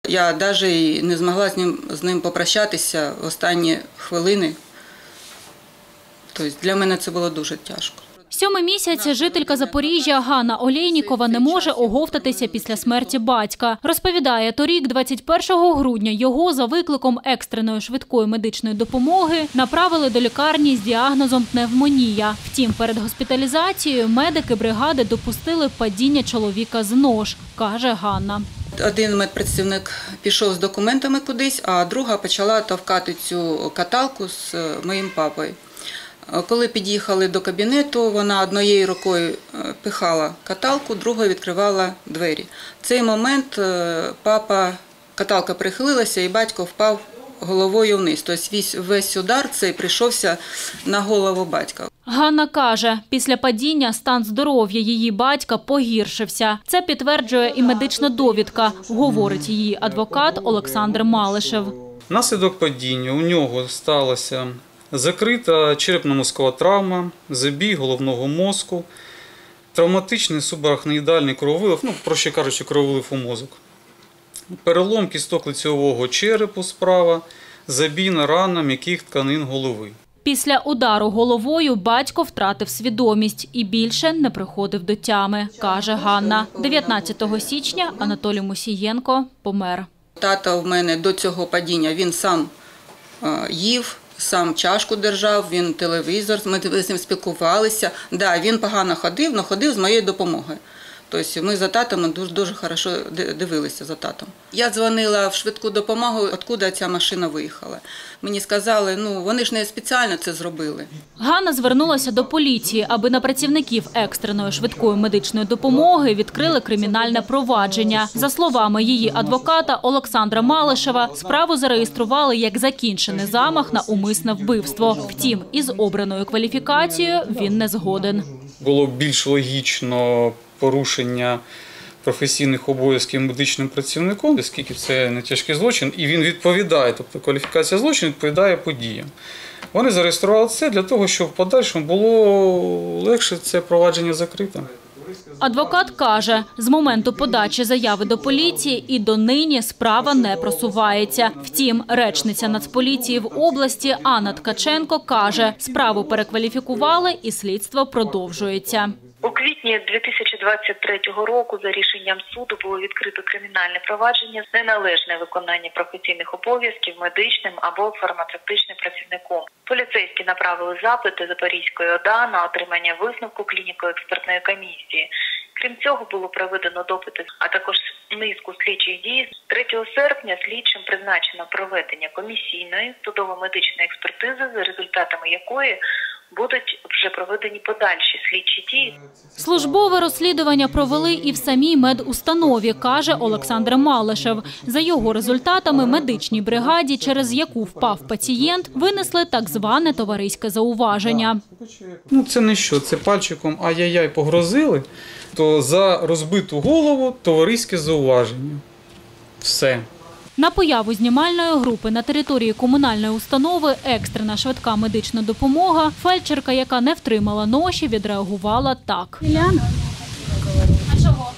Я навіть не змогла з ним попрощатися в останні хвилини. Тобто для мене це було дуже тяжко. 7-й місяць жителька Запоріжжя Ганна Олейнікова не може оговтатися після смерті батька. Розповідає, торік, 21 грудня, його за викликом екстреної швидкої медичної допомоги направили до лікарні з діагнозом пневмонія. Втім, перед госпіталізацією медики бригади допустили падіння чоловіка з нож, каже Ганна. Один медпрацівник пішов з документами кудись, а друга почала товкати цю каталку з моїм папою. Коли під'їхали до кабінету, вона однією рукою пихала каталку, другою відкривала двері. В цей момент каталка прихилилася і батько впав головою вниз. Тобто весь удар цей прийшовся на голову батька. Ганна каже, після падіння стан здоров'я її батька погіршився. Це підтверджує і медична довідка, говорить її адвокат Олександр Малишев. Внаслідок падіння у нього сталося закрита черепно-мозкова травма, забій головного мозку, травматичний субарахноїдальний крововилив, проще кажучи, крововилив у мозок, перелом кісток лицевого черепу справа, забійна рана м'яких тканин голови. Після удару головою батько втратив свідомість і більше не приходив до тями, каже Ганна. 19 січня Анатолій Мусієнко помер. Тато в мене до цього падіння, він сам їв, сам чашку держав, він телевізор, ми з ним спілкувалися. Да, він погано ходив, але ходив з моєю допомогою. Тобто ми за татом дуже добре дивилися за татом. Я дзвонила в швидку допомогу, откуда ця машина виїхала. Мені сказали, вони ж не спеціально це зробили. Ганна звернулася до поліції, аби на працівників екстреної швидкої медичної допомоги відкрили кримінальне провадження. За словами її адвоката Олександра Малишева, справу зареєстрували як закінчений замах на умисне вбивство. Втім, із обраною кваліфікацією він не згоден. Було більш логічно порушення професійних обов'язків медичним працівником, оскільки це не тяжкий злочин, і він відповідає, тобто кваліфікація злочину відповідає подіям. Вони зареєстрували це для того, щоб в подальшому було легше це провадження закрити. Адвокат каже, з моменту подачі заяви до поліції і донині справа не просувається. Втім, речниця Нацполіції в області Анна Ткаченко каже, справу перекваліфікували і слідство продовжується. У квітні 2023 року за рішенням суду було відкрито кримінальне провадження з неналежне виконання професійних обов'язків медичним або фармацевтичним працівником. Поліцейські направили запити Запорізької ОДА на отримання висновку клініко-експертної комісії. Крім цього, було проведено допити, а також низку слідчих дій. 3 серпня слідчим призначено проведення комісійної судово-медичної експертизи, за результатами якої будуть вже проведені подальші слідчі дії. Службове розслідування провели і в самій медустанові, каже Олександр Малишев. За його результатами медичній бригаді, через яку впав пацієнт, винесли так зване товариське зауваження. Це не що, це пальчиком ай-яй-яй погрозили, то за розбиту голову товариське зауваження. Все. На появу знімальної групи на території комунальної установи «Екстрена швидка медична допомога» фельдшерка, яка не втримала ноші, відреагувала так. А чого?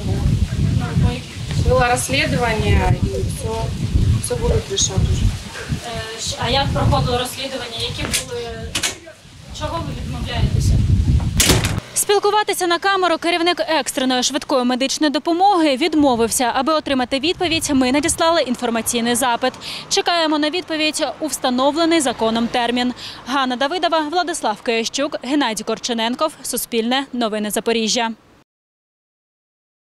Було розслідування і все буде рішати. А як проходило розслідування? Чого ви відмовляєтеся? Спілкуватися на камеру керівник екстреної швидкої медичної допомоги відмовився. Аби отримати відповідь, ми надіслали інформаційний запит. Чекаємо на відповідь у встановлений законом термін. Ганна Давидова, Владислав Киящук, Геннадій Корчененков. Суспільне. Новини Запоріжжя.